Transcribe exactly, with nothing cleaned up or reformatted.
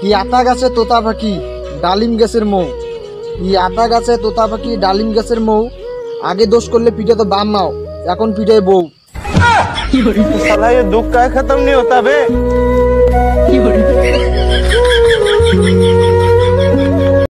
কি আতা গাছে তোতা পাখি ডালিম গাছের মৌ, কি আতা গাছে তোতা পাখি ডালিম গাছের মৌ, আগে দোষ করলে পিঠে তো বাম মাও, এখন পিঠে বউ। साला ये दुख का खत्म नहीं होता बे।